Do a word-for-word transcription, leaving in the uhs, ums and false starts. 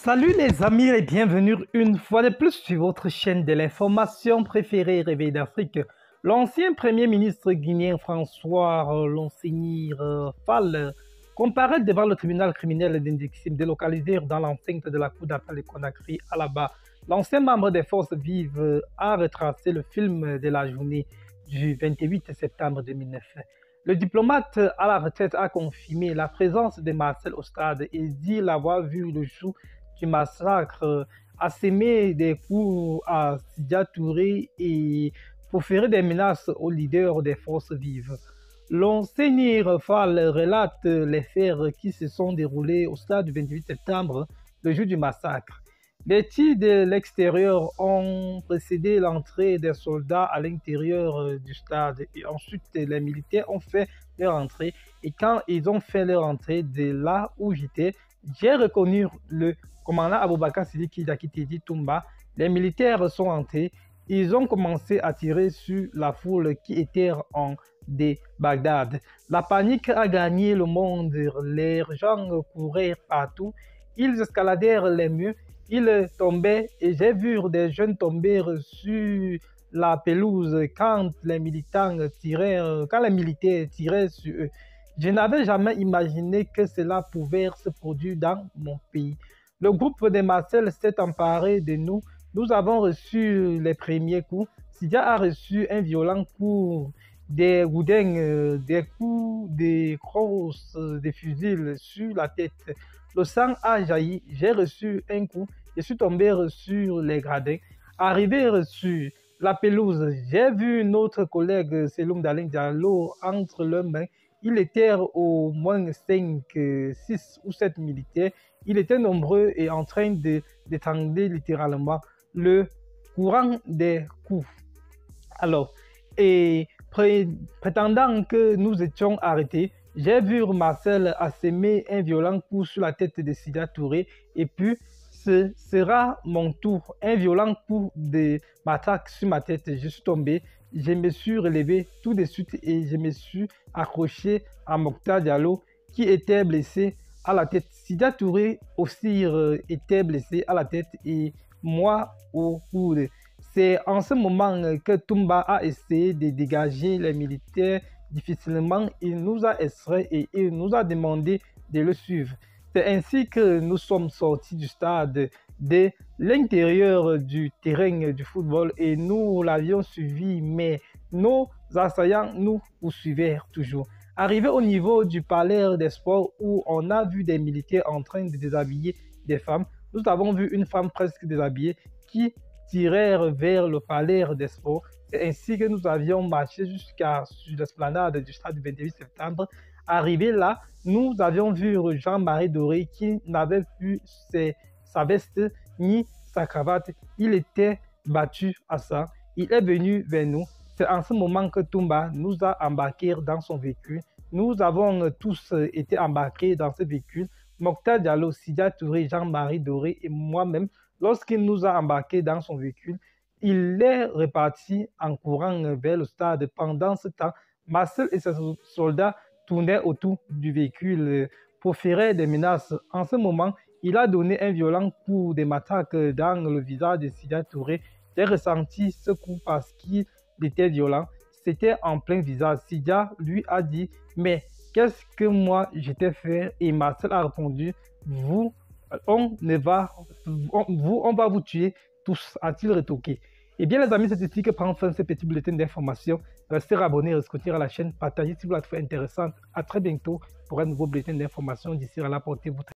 Salut les amis et bienvenue une fois de plus sur votre chaîne de l'information préférée Réveil d'Afrique. L'ancien premier ministre guinéen François Lonsenir Fall comparaît devant le tribunal criminel d'Indixim délocalisé dans l'enceinte de la cour d'appel de Conakry à la bas. L'ancien membre des forces vives a retracé le film de la journée du vingt-huit septembre deux mille neuf. Le diplomate à la retraite a confirmé la présence de Marcel au stade et dit l'avoir vu le jour du massacre, a sémé des coups à Sidya Touré et proféré des menaces aux leaders des forces vives. Lonsenir Fall relate les faits qui se sont déroulés au stade du vingt-huit septembre, le jour du massacre. Les tirs de l'extérieur ont précédé l'entrée des soldats à l'intérieur du stade et ensuite les militaires ont fait leur entrée. Et quand ils ont fait leur entrée de là où j'étais, j'ai reconnu le commandant Aboubakar Sidiki Dakitedi Toumba. Les militaires sont entrés, ils ont commencé à tirer sur la foule qui était en de Bagdad. La panique a gagné le monde, les gens couraient partout, ils escaladèrent les murs. Ils tombaient et j'ai vu des jeunes tomber sur la pelouse quand les militants tiraient, quand les militaires tiraient sur eux. Je n'avais jamais imaginé que cela pouvait se produire dans mon pays. Le groupe de Marcel s'est emparé de nous. Nous avons reçu les premiers coups. Sidya a reçu un violent coup, des goudins, des coups de crosse, des fusils sur la tête. Le sang a jailli, j'ai reçu un coup, je suis tombé sur les gradins. Arrivé sur la pelouse, j'ai vu notre collègue Seloum Dalin Diallo entre leurs mains. Il était au moins cinq, six ou sept militaires. Il était nombreux et en train de d'étangler littéralement le courant des coups. Alors, et pré prétendant que nous étions arrêtés, j'ai vu Marcel assaimer un violent coup sur la tête de Sidya Touré et puis ce sera mon tour. Un violent coup de matraque sur ma tête. Je suis tombé, je me suis relevé tout de suite et je me suis accroché à Mokhtar Diallo qui était blessé à la tête. Sidya Touré aussi euh, était blessé à la tête et moi au coude. C'est en ce moment que Toumba a essayé de dégager les militaires. Difficilement, il nous a extrait et il nous a demandé de le suivre. C'est ainsi que nous sommes sortis du stade, de l'intérieur du terrain du football et nous l'avions suivi, mais nos assaillants nous poursuivaient toujours. Arrivé au niveau du palais des sports où on a vu des militaires en train de déshabiller des femmes, nous avons vu une femme presque déshabillée qui tirèrent vers le palais des sports. C'est ainsi que nous avions marché jusqu'à l'esplanade du stade du vingt-huit septembre. Arrivé là, nous avions vu Jean-Marie Doré qui n'avait plus ses, sa veste ni sa cravate. Il était battu à ça. Il est venu vers nous. C'est en ce moment que Toumba nous a embarqués dans son véhicule. Nous avons tous été embarqués dans ce véhicule. Mokhtar Diallo, Sidya Touré, Jean-Marie Doré et moi-même. Lorsqu'il nous a embarqués dans son véhicule, il est reparti en courant vers le stade. Pendant ce temps, Marcel et ses soldats tournaient autour du véhicule, proféraient des menaces. En ce moment, il a donné un violent coup de matraque dans le visage de Sidya Touré. J'ai ressenti ce coup parce qu'il était violent. C'était en plein visage. Sidya lui a dit « Mais qu'est-ce que moi je t'ai fait ?» Et Marcel a répondu « Vous, on ne va, on, vous, on va vous tuer tous », a-t-il retoqué. Eh bien les amis, c'est ici que prend fin ce petit bulletin d'information. Restez abonnés, restez à la chaîne, partagez si vous la trouvez intéressante. À très bientôt pour un nouveau bulletin d'information. D'ici là, portez-vous très bien.